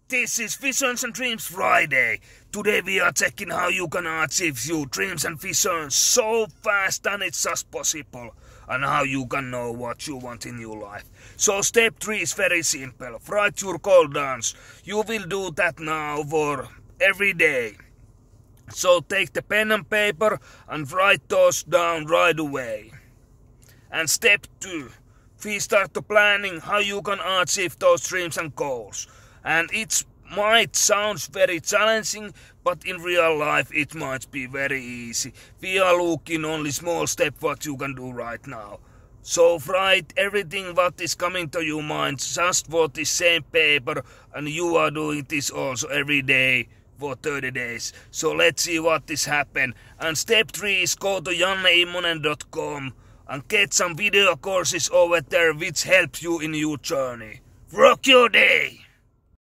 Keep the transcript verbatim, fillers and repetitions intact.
This is Visions and Dreams Friday. Today we are checking how you can achieve your dreams and visions so fast than it's just possible, and how you can know what you want in your life. So step three is very simple. Write your goal down. You will do that now for every day. So take the pen and paper and write those down right away. And step two, we start to planning how you can achieve those dreams and goals. And it might sound very challenging, but in real life it might be very easy. We are looking only small step what you can do right now. So write everything what is coming to your mind just for the same paper, and you are doing this also every day for thirty days. So let's see what this happen. And step three is go to janne immonen dot com and get some video courses over there which help you in your journey. Rock your day!